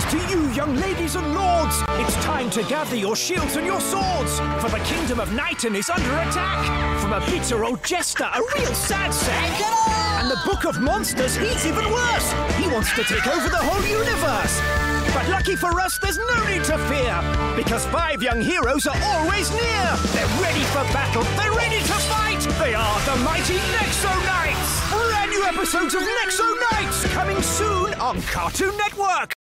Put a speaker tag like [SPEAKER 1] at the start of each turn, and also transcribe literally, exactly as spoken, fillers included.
[SPEAKER 1] goes to you, young ladies and lords. It's time to gather your shields and your swords, for the kingdom of Knighton is under attack from a bitter old jester, a real sad sack. And the Book of Monsters, he's even worse. He wants to take over the whole universe. But lucky for us, there's no need to fear, because five young heroes are always near. They're ready for battle, they're ready to fight. They are the mighty Nexo Knights. Brand new episodes of Nexo Knights coming soon on Cartoon Network.